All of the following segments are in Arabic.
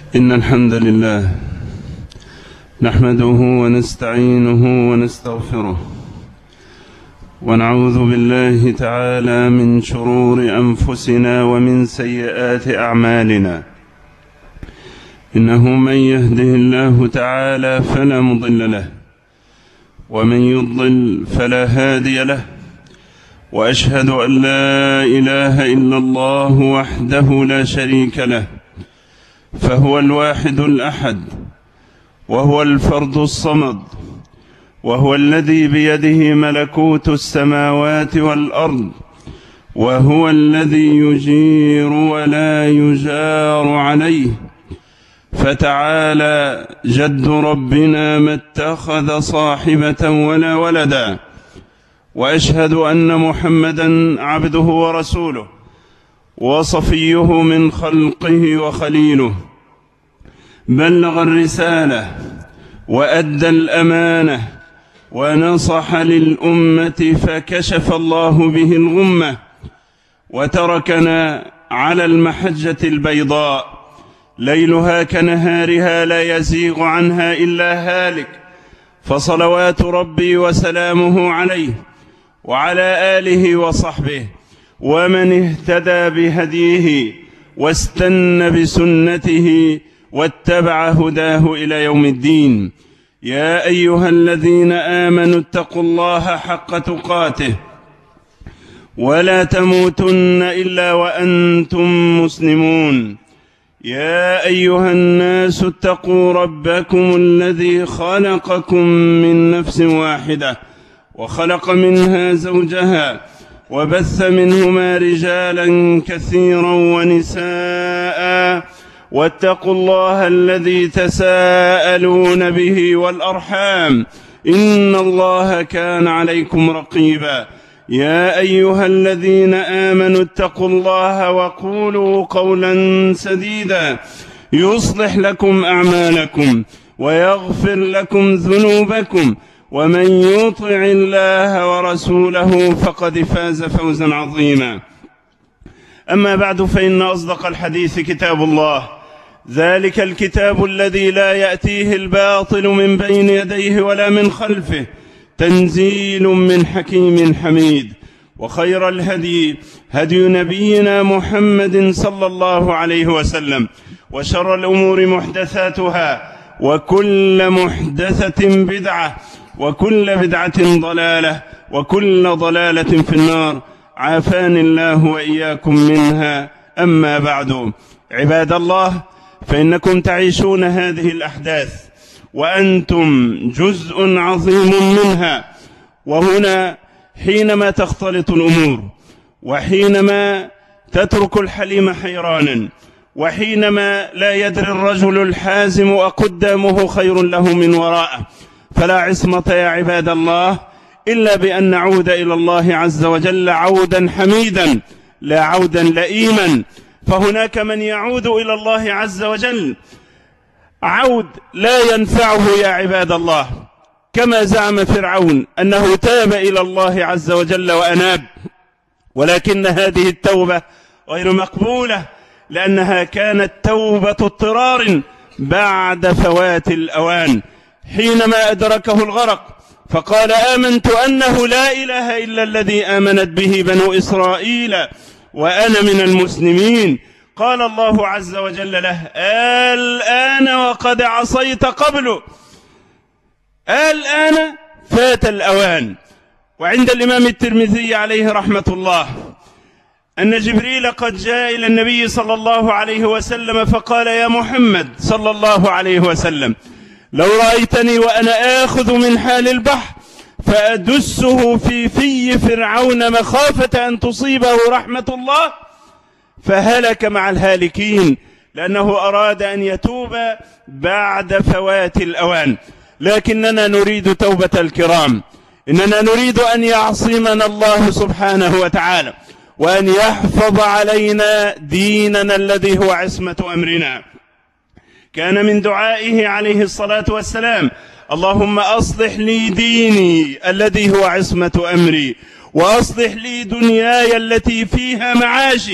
إن الحمد لله نحمده ونستعينه ونستغفره ونعوذ بالله تعالى من شرور أنفسنا ومن سيئات أعمالنا. إنه من يهده الله تعالى فلا مضل له ومن يضلل فلا هادي له، وأشهد أن لا إله إلا الله وحده لا شريك له، فهو الواحد الأحد، وهو الفرد الصمد، وهو الذي بيده ملكوت السماوات والأرض، وهو الذي يجير ولا يجار عليه. فتعالى جد ربنا ما اتخذ صاحبة ولا ولدا، وأشهد أن محمدا عبده ورسوله وصفيه من خلقه وخليله، بلغ الرسالة وأدى الأمانة ونصح للأمة فكشف الله به الغمة، وتركنا على المحجة البيضاء ليلها كنهارها لا يزيغ عنها إلا هالك. فصلوات ربي وسلامه عليه وعلى آله وصحبه ومن اهتدى بهديه واستنى بسنته واتبع هداه إلى يوم الدين. يا أيها الذين آمنوا اتقوا الله حق تقاته ولا تموتن إلا وأنتم مسلمون. يا أيها الناس اتقوا ربكم الذي خلقكم من نفس واحدة وخلق منها زوجها وبث منهما رجالا كثيرا ونساء، واتقوا الله الذي تساءلون به والأرحام، إن الله كان عليكم رقيبا. يا أيها الذين آمنوا اتقوا الله وقولوا قولا سديدا يصلح لكم أعمالكم ويغفر لكم ذنوبكم، ومن يطع الله ورسوله فقد فاز فوزا عظيما. أما بعد، فإن أصدق الحديث كتاب الله، ذلك الكتاب الذي لا يأتيه الباطل من بين يديه ولا من خلفه، تنزيل من حكيم حميد. وخير الهدي هدي نبينا محمد صلى الله عليه وسلم، وشر الأمور محدثاتها، وكل محدثة بدعة، وكل بدعة ضلالة، وكل ضلالة في النار، عافاني الله وإياكم منها. أما بعد، عباد الله، فإنكم تعيشون هذه الأحداث وأنتم جزء عظيم منها. وهنا حينما تختلط الأمور، وحينما تترك الحليم حيرانا، وحينما لا يدري الرجل الحازم أقدامه خير له من وراءه، فلا عصمة يا عباد الله إلا بأن نعود إلى الله عز وجل عودا حميدا لا عودا لئيما. فهناك من يعود إلى الله عز وجل عود لا ينفعه يا عباد الله، كما زعم فرعون أنه تاب إلى الله عز وجل وأناب، ولكن هذه التوبة غير مقبولة، لأنها كانت توبة اضطرار بعد فوات الأوان. حينما أدركه الغرق فقال: آمنت أنه لا إله إلا الذي آمنت به بنو إسرائيل وأنا من المسلمين. قال الله عز وجل له: الآن وقد عصيت قبل، الآن فات الأوان. وعند الإمام الترمذي عليه رحمة الله أن جبريل قد جاء إلى النبي صلى الله عليه وسلم فقال: يا محمد صلى الله عليه وسلم، لو رأيتني وأنا آخذ من حال البحر فأدسه في فرعون مخافة أن تصيبه رحمة الله، فهلك مع الهالكين، لأنه أراد أن يتوب بعد فوات الأوان. لكننا نريد توبة الكرام، إننا نريد أن يعصمنا الله سبحانه وتعالى، وأن يحفظ علينا ديننا الذي هو عصمة أمرنا. كان من دعائه عليه الصلاة والسلام: اللهم أصلح لي ديني الذي هو عصمة أمري، وأصلح لي دنياي التي فيها معاشي،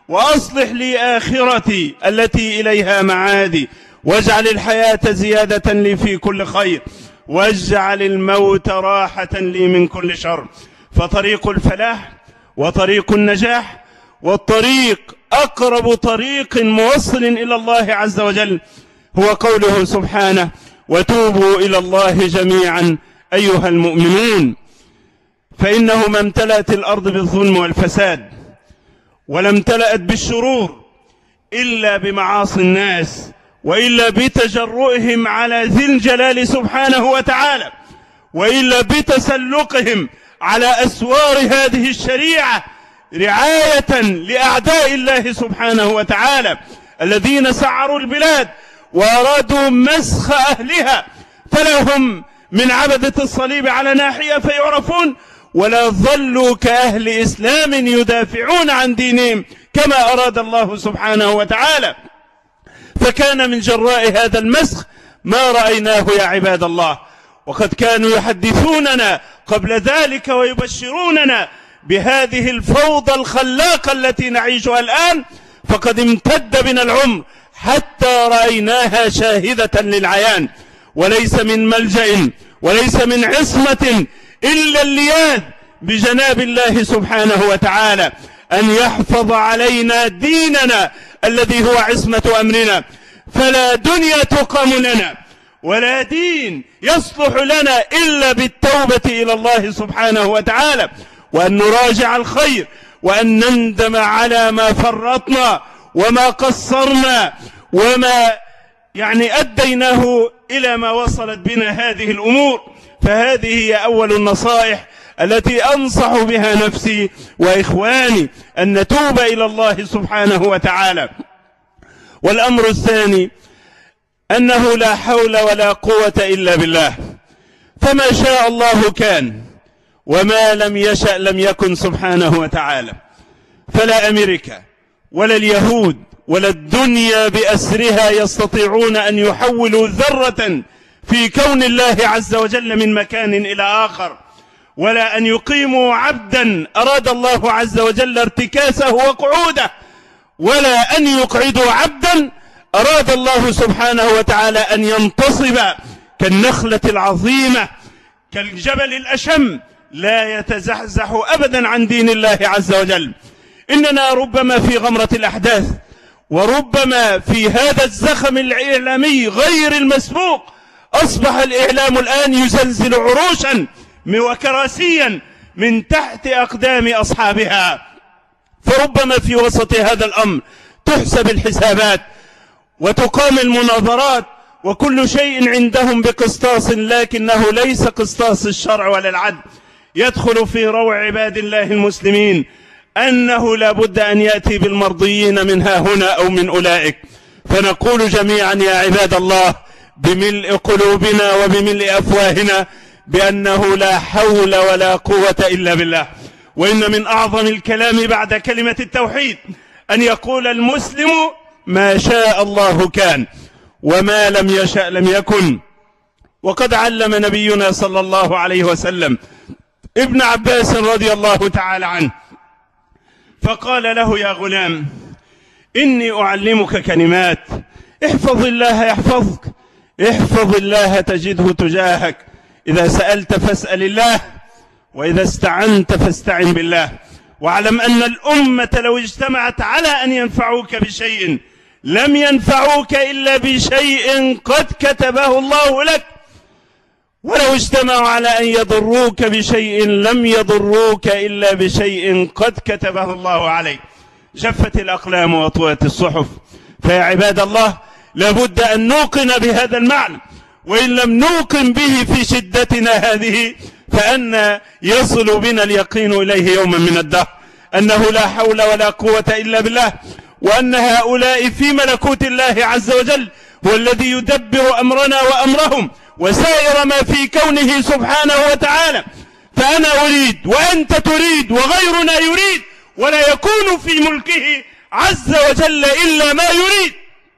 وأصلح لي آخرتي التي إليها معادي، واجعل الحياة زيادة لي في كل خير، واجعل الموت راحة لي من كل شر. فطريق الفلاح وطريق النجاح والطريق أقرب طريق موصل إلى الله عز وجل هو قوله سبحانه: وتوبوا إلى الله جميعا أيها المؤمنون. فإنه ما امتلأت الأرض بالظلم والفساد ولا امتلأت بالشرور إلا بمعاصي الناس، وإلا بتجرؤهم على ذي الجلال سبحانه وتعالى، وإلا بتسلقهم على أسوار هذه الشريعة رعاية لأعداء الله سبحانه وتعالى الذين سعروا البلاد وأرادوا مسخ أهلها، فلا هم من عبدة الصليب على ناحية فيعرفون، ولا ظلوا كأهل إسلام يدافعون عن دينهم كما أراد الله سبحانه وتعالى. فكان من جراء هذا المسخ ما رأيناه يا عباد الله، وقد كانوا يحدثوننا قبل ذلك ويبشروننا بهذه الفوضى الخلاقة التي نعيشها الآن، فقد امتد بنا العمر حتى رأيناها شاهدة للعيان، وليس من ملجأ وليس من عصمة إلا اللياذ بجناب الله سبحانه وتعالى أن يحفظ علينا ديننا الذي هو عصمة أمرنا. فلا دنيا تقام لنا ولا دين يصلح لنا إلا بالتوبة إلى الله سبحانه وتعالى، وأن نراجع الخير، وأن نندم على ما فرطنا وما قصرنا وما أديناه إلى ما وصلت بنا هذه الأمور. فهذه هي أول النصائح التي أنصح بها نفسي وإخواني، أن نتوب إلى الله سبحانه وتعالى. والأمر الثاني أنه لا حول ولا قوة إلا بالله، فما شاء الله كان وما لم يشأ لم يكن سبحانه وتعالى. فلا أمريكا ولا اليهود ولا الدنيا بأسرها يستطيعون أن يحولوا ذرة في كون الله عز وجل من مكان إلى آخر، ولا أن يقيموا عبدا أراد الله عز وجل ارتكاسه وقعوده، ولا أن يقعدوا عبدا أراد الله سبحانه وتعالى أن ينتصب كالنخلة العظيمة كالجبل الأشم لا يتزحزح أبدا عن دين الله عز وجل. إننا ربما في غمرة الأحداث، وربما في هذا الزخم الإعلامي غير المسبوق أصبح الإعلام الآن يزلزل عروشا وكراسيا من تحت أقدام أصحابها. فربما في وسط هذا الأمر تحسب الحسابات وتقام المناظرات وكل شيء عندهم بقسطاس، لكنه ليس قسطاس الشرع ولا العدل. يدخل في روع عباد الله المسلمين أنه لا بد أن يأتي بالمرضيين من ها هنا أو من أولئك. فنقول جميعا يا عباد الله بملء قلوبنا وبملء أفواهنا بأنه لا حول ولا قوة إلا بالله. وإن من أعظم الكلام بعد كلمة التوحيد أن يقول المسلم ما شاء الله كان وما لم يشأ لم يكن. وقد علم نبينا صلى الله عليه وسلم ابن عباس رضي الله تعالى عنه فقال له: يا غلام إني أعلمك كلمات، احفظ الله يحفظك، احفظ الله تجده تجاهك، إذا سألت فاسأل الله، وإذا استعنت فاستعن بالله. واعلم أن الأمة لو اجتمعت على أن ينفعوك بشيء لم ينفعوك إلا بشيء قد كتبه الله لك، ولو اجتمعوا على أن يضروك بشيء لم يضروك إلا بشيء قد كتبه الله عليك. جفت الأقلام وطوت الصحف. فيا عباد الله لابد أن نوقن بهذا المعنى، وإن لم نوقن به في شدتنا هذه فأن يصل بنا اليقين إليه يوما من الدهر أنه لا حول ولا قوة إلا بالله، وأن هؤلاء في ملكوت الله عز وجل هو الذي يدبر أمرنا وأمرهم وسائر ما في كونه سبحانه وتعالى. فأنا أريد وأنت تريد وغيرنا يريد، ولا يكون في ملكه عز وجل إلا ما يريد.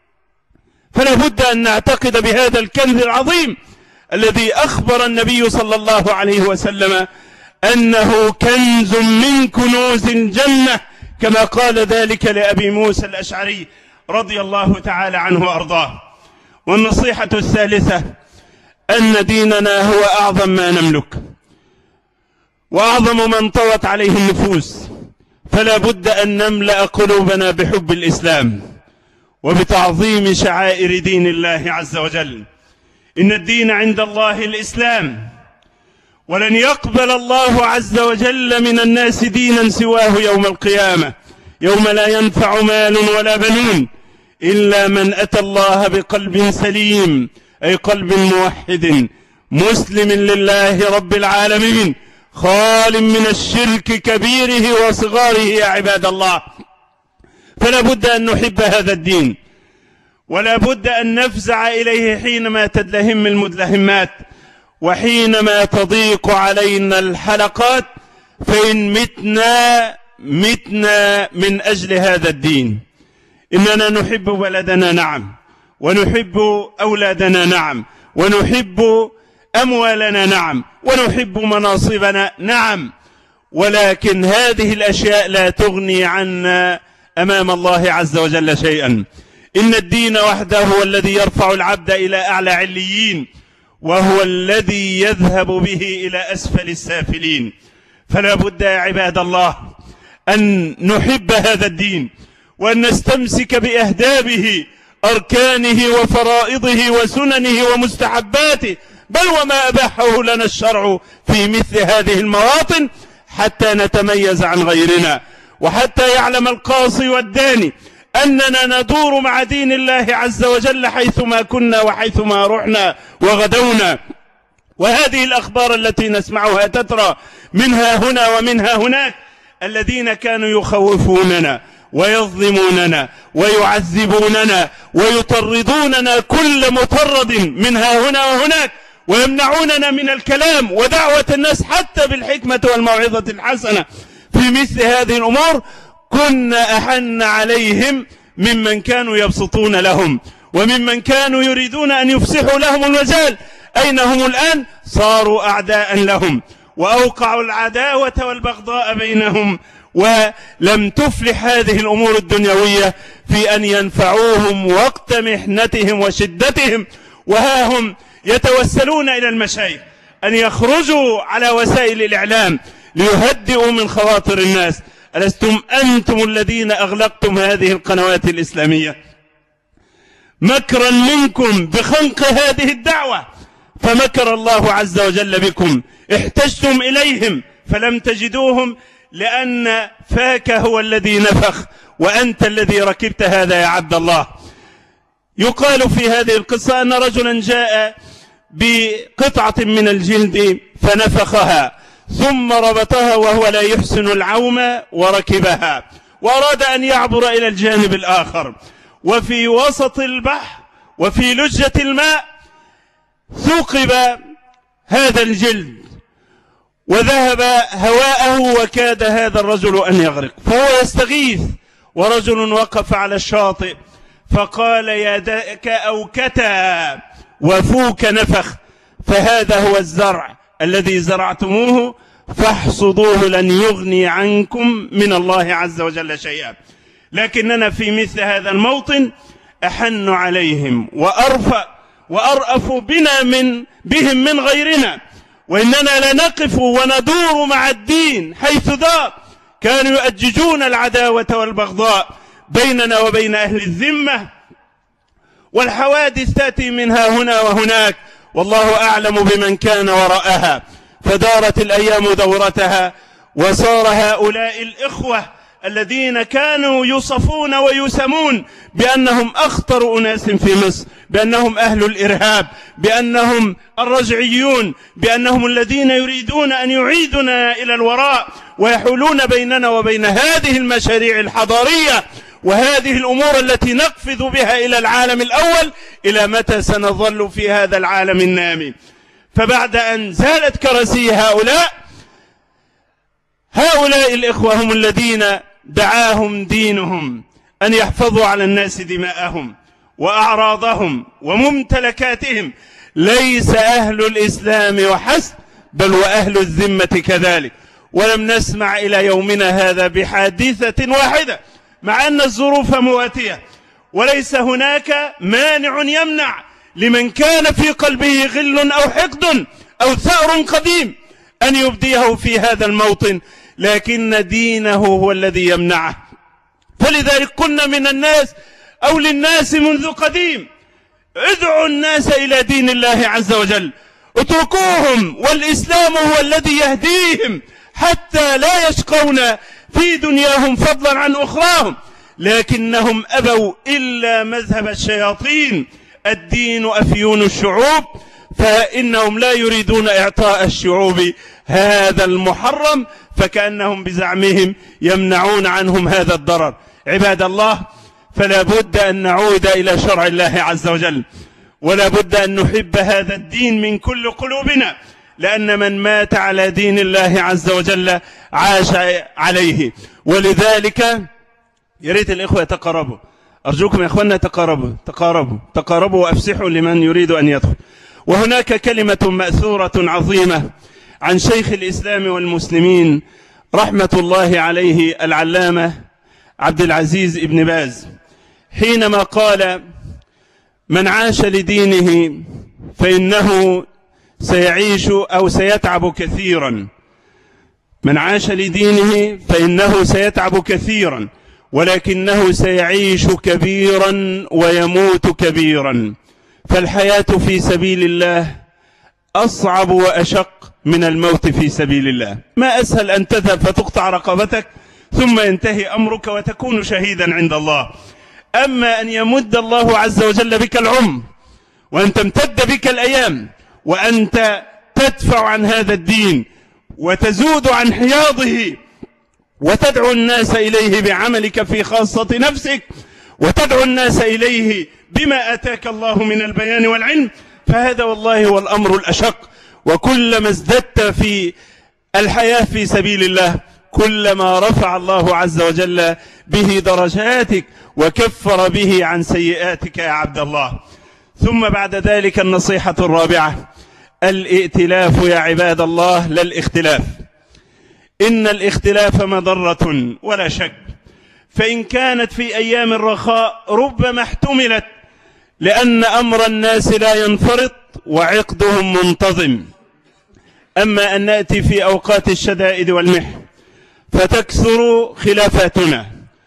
فلا بد أن نعتقد بهذا الكنز العظيم الذي أخبر النبي صلى الله عليه وسلم أنه كنز من كنوز الجنة كما قال ذلك لأبي موسى الأشعري رضي الله تعالى عنه وأرضاه. والنصيحة الثالثة أن ديننا هو أعظم ما نملك وأعظم من طوت عليه النفوس، فلا بد أن نملأ قلوبنا بحب الإسلام وبتعظيم شعائر دين الله عز وجل. إن الدين عند الله الإسلام، ولن يقبل الله عز وجل من الناس دينا سواه يوم القيامة، يوم لا ينفع مال ولا بنون إلا من أتى الله بقلب سليم، أي قلب موحد مسلم لله رب العالمين، خال من الشرك كبيره وصغاره يا عباد الله. فلا بد أن نحب هذا الدين، ولا بد أن نفزع إليه حينما تدلهم المدلهمات، وحينما تضيق علينا الحلقات، فإن متنا من أجل هذا الدين. إننا نحب بلدنا نعم، ونحب أولادنا نعم، ونحب أموالنا نعم، ونحب مناصبنا نعم، ولكن هذه الأشياء لا تغني عنا أمام الله عز وجل شيئا. إن الدين وحده هو الذي يرفع العبد إلى أعلى عليين، وهو الذي يذهب به إلى أسفل السافلين. فلا بد يا عباد الله أن نحب هذا الدين، وأن نستمسك بأهدابه، أركانه وفرائضه وسننه ومستحباته، بل وما أباحه لنا الشرع في مثل هذه المواطن، حتى نتميز عن غيرنا، وحتى يعلم القاصي والداني أننا ندور مع دين الله عز وجل حيثما كنا وحيثما رحنا وغدونا. وهذه الأخبار التي نسمعها تترى منها هنا ومنها هناك، الذين كانوا يخوفوننا ويظلموننا ويعذبوننا ويطردوننا كل مطرد منها هنا وهناك، ويمنعوننا من الكلام ودعوة الناس حتى بالحكمة والموعظة الحسنة في مثل هذه الأمور، كنا أحن عليهم ممن كانوا يبسطون لهم، وممن كانوا يريدون أن يفسحوا لهم المجال. أين هم الآن؟ صاروا أعداء لهم، وأوقعوا العداوة والبغضاء بينهم، ولم تفلح هذه الأمور الدنيوية في أن ينفعوهم وقت محنتهم وشدتهم. وها هم يتوسلون إلى المشايخ أن يخرجوا على وسائل الإعلام ليهدئوا من خواطر الناس. ألستم أنتم الذين أغلقتم هذه القنوات الإسلامية مكرا منكم بخنق هذه الدعوة؟ فمكر الله عز وجل بكم، احتجتم إليهم فلم تجدوهم، لأن فاك هو الذي نفخ وأنت الذي ركبت هذا يا عبد الله. يقال في هذه القصة أن رجلا جاء بقطعة من الجلد فنفخها، ثم ربطها وهو لا يحسن العوم وركبها، وأراد أن يعبر إلى الجانب الآخر، وفي وسط البحر وفي لجة الماء ثقب هذا الجلد وذهب هواءه، وكاد هذا الرجل أن يغرق، فهو يستغيث، ورجل وقف على الشاطئ فقال: يداك أوكتا وفوك نفخ، فهذا هو الزرع الذي زرعتموه فاحصدوه، لن يغني عنكم من الله عز وجل شيئا. لكننا في مثل هذا الموطن أحن عليهم وأرأف بنا بهم من غيرنا، وإننا لنقف وندور مع الدين حيث دار. كانوا يؤججون العداوة والبغضاء بيننا وبين أهل الذمة، والحوادث تأتي منها هنا وهناك، والله أعلم بمن كان وراءها. فدارت الأيام دورتها، وصار هؤلاء الإخوة الذين كانوا يوصفون ويسمون بأنهم أخطر أناس في مصر، بأنهم أهل الإرهاب، بأنهم الرجعيون، بأنهم الذين يريدون أن يعيدنا إلى الوراء ويحولون بيننا وبين هذه المشاريع الحضارية وهذه الأمور التي نقفز بها إلى العالم الأول. إلى متى سنظل في هذا العالم النامي؟ فبعد أن زالت كراسي هؤلاء الإخوة هم الذين دعاهم دينهم أن يحفظوا على الناس دماءهم وأعراضهم وممتلكاتهم. ليس أهل الإسلام وحسب، بل وأهل الذمة كذلك. ولم نسمع إلى يومنا هذا بحادثة واحدة، مع أن الظروف مواتية، وليس هناك مانع يمنع لمن كان في قلبه غل أو حقد أو ثأر قديم أن يبديه في هذا الموطن، لكن دينه هو الذي يمنعه. فلذلك قلنا من الناس أو للناس منذ قديم: ادعوا الناس إلى دين الله عز وجل، اتركوهم، والإسلام هو الذي يهديهم حتى لا يشقون في دنياهم فضلا عن أخراهم. لكنهم أبوا إلا مذهب الشياطين، الدين أفيون الشعوب، فإنهم لا يريدون إعطاء الشعوب هذا المحرم، فكأنهم بزعمهم يمنعون عنهم هذا الضرر. عباد الله، فلا بد أن نعود إلى شرع الله عز وجل، ولا بد أن نحب هذا الدين من كل قلوبنا، لأن من مات على دين الله عز وجل عاش عليه. ولذلك يريد الإخوة يتقربوا، أرجوكم يا إخواننا تقاربوا وأفسحوا لمن يريد أن يدخل. وهناك كلمة مأثورة عظيمة عن شيخ الإسلام والمسلمين رحمة الله عليه العلامة عبد العزيز ابن باز، حينما قال: من عاش لدينه فإنه سيعيش أو سيتعب كثيرا. من عاش لدينه فإنه سيتعب كثيرا، ولكنه سيعيش كبيرا ويموت كبيرا. فالحياة في سبيل الله أصعب وأشق من الموت في سبيل الله. ما أسهل أن تذهب فتقطع رقبتك ثم ينتهي أمرك وتكون شهيدا عند الله. أما أن يمد الله عز وجل بك العمر، وأن تمتد بك الأيام، وأنت تدفع عن هذا الدين وتزود عن حياضه، وتدعو الناس إليه بعملك في خاصة نفسك، وتدعو الناس إليه بما أتاك الله من البيان والعلم، فهذا والله هو الأمر الأشق. وكلما ازددت في الحياة في سبيل الله كلما رفع الله عز وجل به درجاتك وكفر به عن سيئاتك يا عبد الله. ثم بعد ذلك النصيحة الرابعة: الائتلاف يا عباد الله، لا الاختلاف. إن الاختلاف مضرة ولا شك، فإن كانت في أيام الرخاء ربما احتملت، لأن أمر الناس لا ينفرط وعقدهم منتظم. أما أن نأتي في أوقات الشدائد والمحن فتكثر خلافاتنا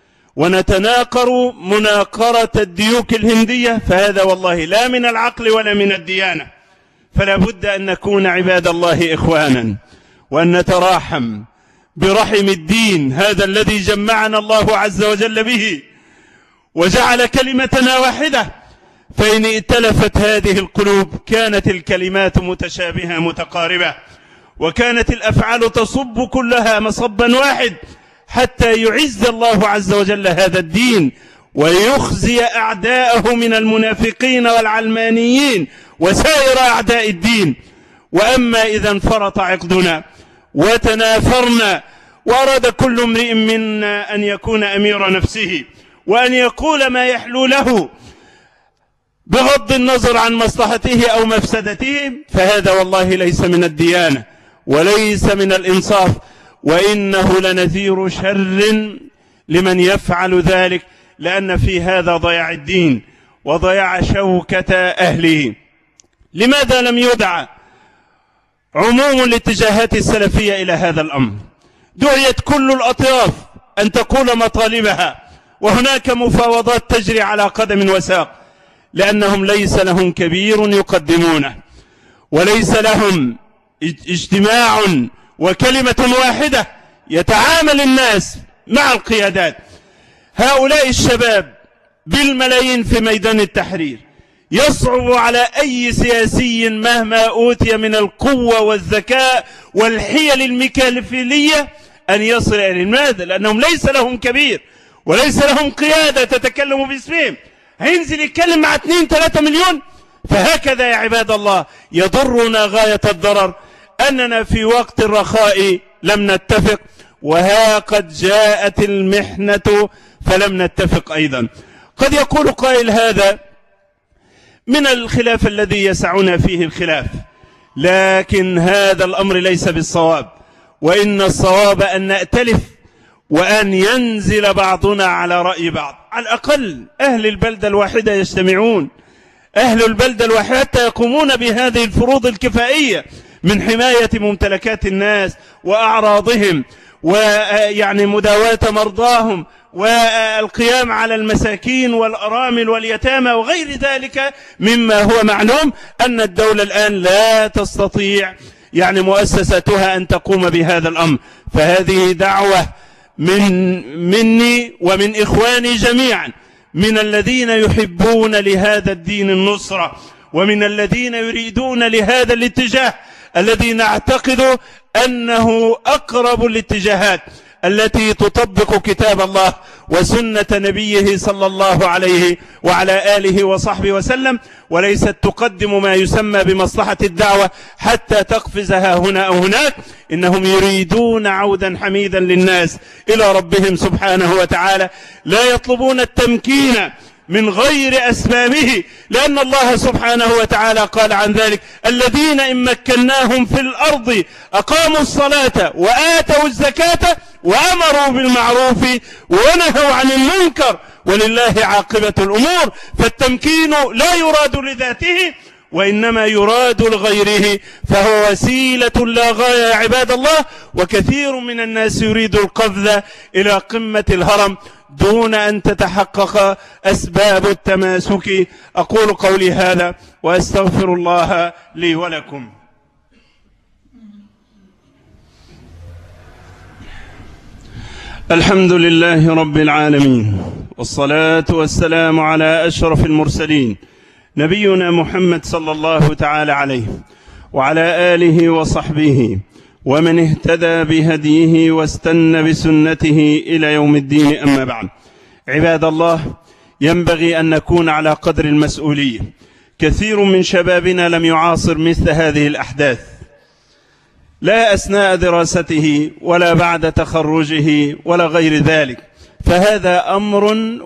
ونتناقر مناقرة الديوك الهندية، فهذا والله لا من العقل ولا من الديانة. فلا بد أن نكون عباد الله إخوانا، وأن نتراحم برحم الدين هذا الذي جمعنا الله عز وجل به وجعل كلمتنا واحدة. فإن ائتلفت هذه القلوب كانت الكلمات متشابهة متقاربة، وكانت الأفعال تصب كلها مصبا واحد، حتى يعز الله عز وجل هذا الدين ويخزي أعداءه من المنافقين والعلمانيين وسائر أعداء الدين. وأما إذا انفرط عقدنا وتنافرنا وأراد كل امرئ منا أن يكون أمير نفسه وأن يقول ما يحلو له بغض النظر عن مصلحته أو مفسدته، فهذا والله ليس من الديانة وليس من الإنصاف، وإنه لنذير شر لمن يفعل ذلك، لأن في هذا ضياع الدين وضياع شوكة أهله. لماذا لم يدع عموم الاتجاهات السلفية إلى هذا الأمر؟ دعيت كل الأطراف أن تقول مطالبها، وهناك مفاوضات تجري على قدم وساق، لأنهم ليس لهم كبير يقدمونه، وليس لهم اجتماع وكلمة واحدة يتعامل الناس مع القيادات. هؤلاء الشباب بالملايين في ميدان التحرير يصعب على أي سياسي مهما أوتي من القوة والذكاء والحيل الميكافيلية أن يصل إلى لماذا؟ لأنهم ليس لهم كبير وليس لهم قيادة تتكلم باسمهم. هينزل يتكلم مع 2-3 مليون. فهكذا يا عباد الله يضرنا غاية الضرر أننا في وقت الرخاء لم نتفق، وها قد جاءت المحنة فلم نتفق أيضا. قد يقول قائل هذا من الخلاف الذي يسعنا فيه الخلاف، لكن هذا الأمر ليس بالصواب، وإن الصواب أن نأتلف وأن ينزل بعضنا على رأي بعض. على الأقل أهل البلدة الواحدة يجتمعون، أهل البلدة الواحدة حتى يقومون بهذه الفروض الكفائية من حماية ممتلكات الناس وأعراضهم، ويعني مداواة مرضاهم، والقيام على المساكين والأرامل واليتامى وغير ذلك مما هو معلوم أن الدولة الآن لا تستطيع يعني مؤسستها أن تقوم بهذا الأمر. فهذه دعوة مني ومن إخواني جميعا، من الذين يحبون لهذا الدين النصرة، ومن الذين يريدون لهذا الاتجاه الذي نعتقد أنه أقرب الاتجاهات التي تطبق كتاب الله وسنة نبيه صلى الله عليه وعلى آله وصحبه وسلم، وليست تقدم ما يسمى بمصلحة الدعوة حتى تقفزها هنا أو هناك. إنهم يريدون عودا حميدا للناس إلى ربهم سبحانه وتعالى، لا يطلبون التمكين من غير أسبابه، لأن الله سبحانه وتعالى قال عن ذلك: الذين إن مكناهم في الأرض أقاموا الصلاة وآتوا الزكاة وأمروا بالمعروف ونهوا عن المنكر ولله عاقبة الأمور. فالتمكين لا يراد لذاته وإنما يراد لغيره، فهو وسيلة لا غاية يا عباد الله. وكثير من الناس يريد القفز إلى قمة الهرم دون أن تتحقق أسباب التماسك. أقول قولي هذا وأستغفر الله لي ولكم. الحمد لله رب العالمين، والصلاة والسلام على أشرف المرسلين نبينا محمد صلى الله تعالى عليه وعلى آله وصحبه ومن اهتدى بهديه واستنى بسنته إلى يوم الدين. أما بعد، عباد الله، ينبغي أن نكون على قدر المسؤولية. كثير من شبابنا لم يعاصر مثل هذه الأحداث، لا أثناء دراسته ولا بعد تخرجه ولا غير ذلك، فهذا أمر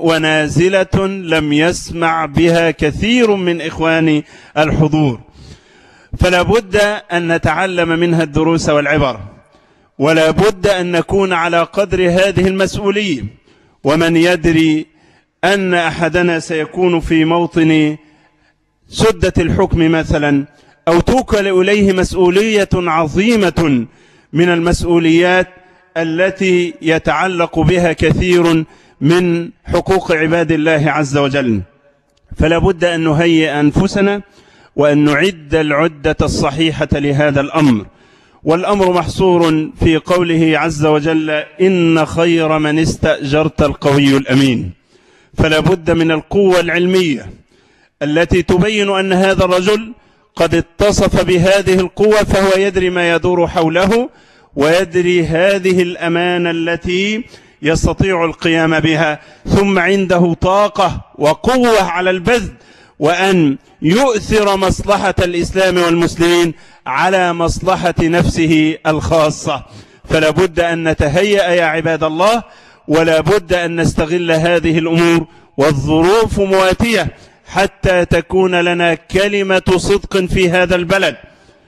ونازلة لم يسمع بها كثير من إخواني الحضور، فلا بد أن نتعلم منها الدروس والعبر، ولا بد أن نكون على قدر هذه المسؤولية. ومن يدري أن أحدنا سيكون في موطن سدة الحكم مثلا، أو توكل إليه مسؤولية عظيمة من المسؤوليات التي يتعلق بها كثير من حقوق عباد الله عز وجل، فلا بد أن نهيئ أنفسنا وأن نعد العدة الصحيحة لهذا الأمر. والأمر محصور في قوله عز وجل: إن خير من استأجرت القوي الأمين. فلا بد من القوة العلمية التي تبين أن هذا الرجل قد اتصف بهذه القوة، فهو يدري ما يدور حوله، ويدري هذه الأمانة التي يستطيع القيام بها، ثم عنده طاقة وقوة على البذل، وأن يؤثر مصلحة الإسلام والمسلمين على مصلحة نفسه الخاصة. فلا بد أن نتهيأ يا عباد الله، ولا بد أن نستغل هذه الأمور والظروف مواتية حتى تكون لنا كلمة صدق في هذا البلد،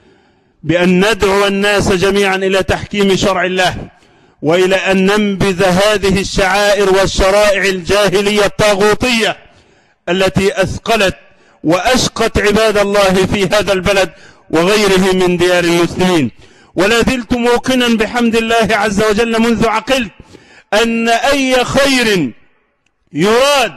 بأن ندعو الناس جميعا إلى تحكيم شرع الله، وإلى أن ننبذ هذه الشعائر والشرائع الجاهلية الطاغوتية التي أثقلت وأشقت عباد الله في هذا البلد وغيره من ديار المسلمين. ولا زلت موقنا بحمد الله عز وجل منذ عقلت أن أي خير يراد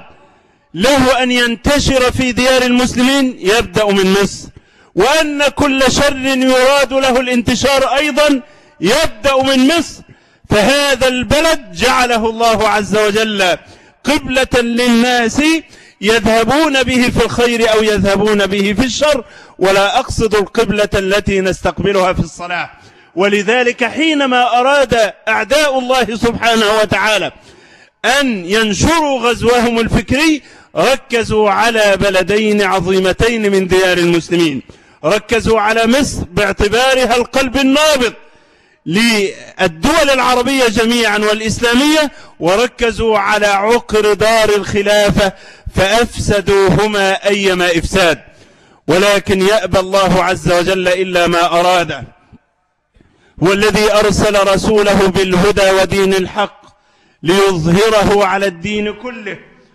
له أن ينتشر في ديار المسلمين يبدأ من مصر، وأن كل شر يراد له الانتشار أيضا يبدأ من مصر. فهذا البلد جعله الله عز وجل قبلة للناس يذهبون به في الخير أو يذهبون به في الشر، ولا أقصد القبلة التي نستقبلها في الصلاة. ولذلك حينما أراد أعداء الله سبحانه وتعالى أن ينشروا غزوهم الفكري، ركزوا على بلدين عظيمتين من ديار المسلمين، ركزوا على مصر باعتبارها القلب النابض للدول العربية جميعا والإسلامية، وركزوا على عقر دار الخلافة فأفسدوهما أيما إفساد. ولكن يأبى الله عز وجل إلا ما أراده، هو الذي أرسل رسوله بالهدى ودين الحق ليظهره على الدين كله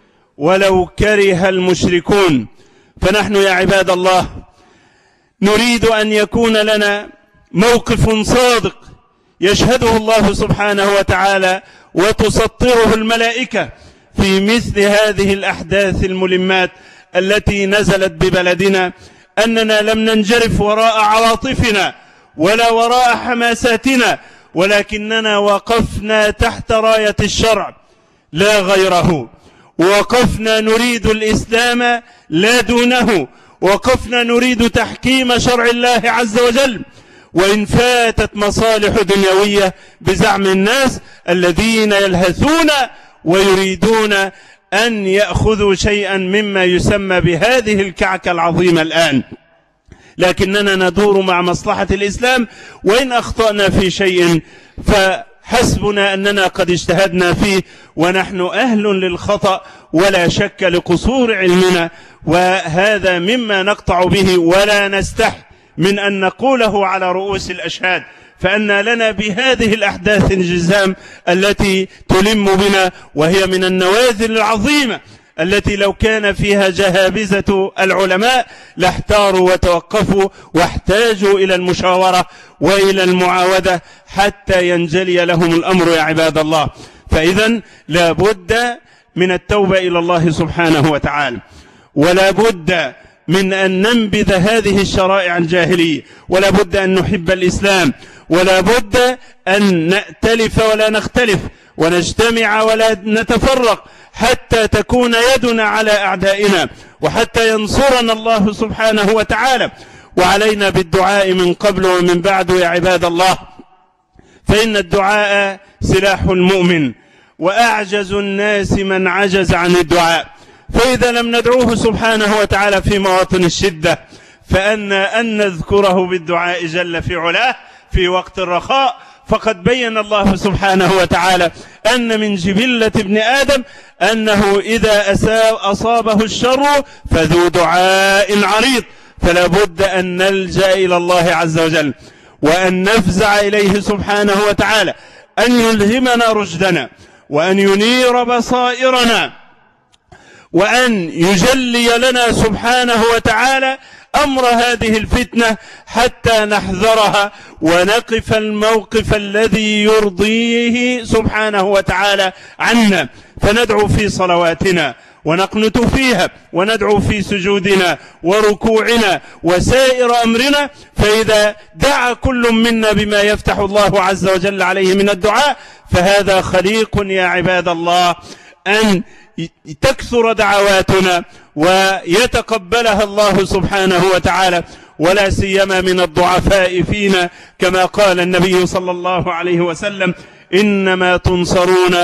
ولو كره المشركون. فنحن يا عباد الله نريد أن يكون لنا موقف صادق يشهده الله سبحانه وتعالى وتسطره الملائكة في مثل هذه الأحداث الملمات التي نزلت ببلدنا، أننا لم ننجرف وراء عواطفنا ولا وراء حماساتنا، ولكننا وقفنا تحت راية الشرع لا غيره، وقفنا نريد الإسلام لا دونه، وقفنا نريد تحكيم شرع الله عز وجل، وإن فاتت مصالح دنيوية بزعم الناس الذين يلهثون ويريدون أن يأخذوا شيئا مما يسمى بهذه الكعكة العظيمة الآن، لكننا ندور مع مصلحة الإسلام، وإن أخطأنا في شيء فحسبنا أننا قد اجتهدنا فيه، ونحن أهل للخطأ ولا شك لقصور علمنا، وهذا مما نقطع به ولا نستحي من أن نقوله على رؤوس الأشهاد، فأن لنا بهذه الأحداث الجزام التي تلم بنا، وهي من النواذل العظيمة التي لو كان فيها جهابزة العلماء لاحتاروا وتوقفوا واحتاجوا إلى المشاورة وإلى المعاودة حتى ينجلي لهم الأمر يا عباد الله. فإذا لا بد من التوبة إلى الله سبحانه وتعالى، ولا بد من أن ننبذ هذه الشرائع الجاهلية، ولا بد أن نحب الإسلام، ولا بد أن نأتلف ولا نختلف، ونجتمع ولا نتفرق، حتى تكون يدنا على أعدائنا، وحتى ينصرنا الله سبحانه وتعالى. وعلينا بالدعاء من قبل ومن بعد يا عباد الله، فإن الدعاء سلاح المؤمن، وأعجز الناس من عجز عن الدعاء. فإذا لم ندعوه سبحانه وتعالى في مواطن الشدة، فأن نذكره بالدعاء جل في علاه في وقت الرخاء. فقد بين الله سبحانه وتعالى أن من جبلة ابن آدم أنه إذا أصابه الشر فذو دعاء عريض، فلا بد أن نلجأ إلى الله عز وجل، وأن نفزع إليه سبحانه وتعالى أن يلهمنا رشدنا، وأن ينير بصائرنا، وأن يجلي لنا سبحانه وتعالى أمر هذه الفتنة حتى نحذرها ونقف الموقف الذي يرضيه سبحانه وتعالى عنا. فندعو في صلواتنا ونقنت فيها، وندعو في سجودنا وركوعنا وسائر أمرنا. فإذا دعا كل منا بما يفتح الله عز وجل عليه من الدعاء، فهذا خليق يا عباد الله أن تكثر دعواتنا ويتقبلها الله سبحانه وتعالى، ولا سيما من الضعفاء فينا، كما قال النبي صلى الله عليه وسلم: إنما تنصرون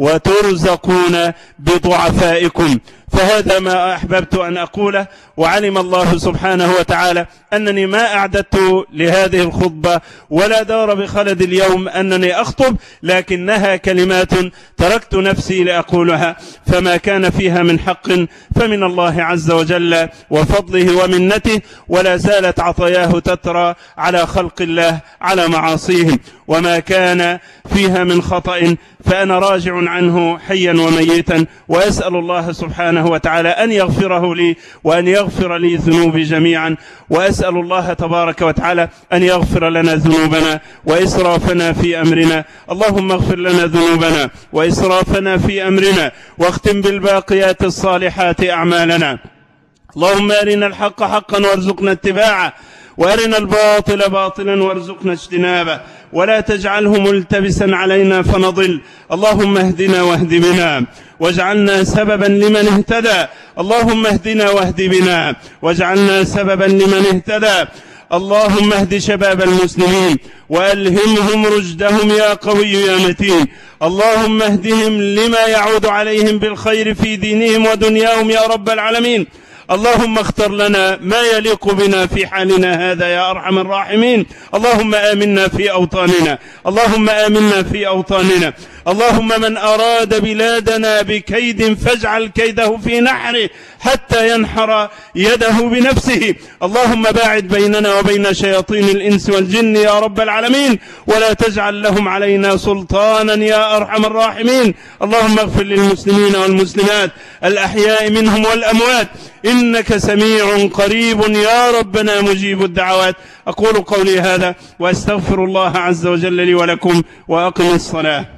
وترزقون بضعفائكم. فهذا ما أحببت أن أقوله، وعلم الله سبحانه وتعالى أنني ما أعددت لهذه الخطبة ولا دار بخلد اليوم أنني أخطب، لكنها كلمات تركت نفسي لأقولها، فما كان فيها من حق فمن الله عز وجل وفضله ومنته، ولا زالت عطاياه تترى على خلق الله على معاصيهم، وما كان فيها من خطأ فأنا راجع عنه حيا وميتا، وأسأل الله سبحانه وتعالى أن يغفره لي وأن يغفر لي ذنوبي جميعا، وأسأل الله تبارك وتعالى أن يغفر لنا ذنوبنا وإسرافنا في أمرنا. اللهم اغفر لنا ذنوبنا وإسرافنا في أمرنا، واختم بالباقيات الصالحات أعمالنا. اللهم أرنا الحق حقا وارزقنا اتباعه، وأرنا الباطل باطلا وارزقنا اجتنابه، ولا تجعله ملتبسا علينا فنضل. اللهم اهدنا واهد بنا، واجعلنا سببا لمن اهتدى. اللهم اهدنا واهد بنا، واجعلنا سببا لمن اهتدى. اللهم اهد شباب المسلمين وألهمهم رشدهم يا قوي يا متين. اللهم اهدهم لما يعود عليهم بالخير في دينهم ودنياهم يا رب العالمين. اللهم اختر لنا ما يليق بنا في حالنا هذا يا أرحم الراحمين. اللهم آمنا في أوطاننا، اللهم آمنا في أوطاننا. اللهم من أراد بلادنا بكيد فاجعل كيده في نحره حتى ينحر يده بنفسه. اللهم باعد بيننا وبين شياطين الإنس والجن يا رب العالمين، ولا تجعل لهم علينا سلطانا يا أرحم الراحمين. اللهم اغفر للمسلمين والمسلمات الأحياء منهم والأموات، إنك سميع قريب يا ربنا مجيب الدعوات. أقول قولي هذا وأستغفر الله عز وجل لي ولكم، وأقم الصلاة.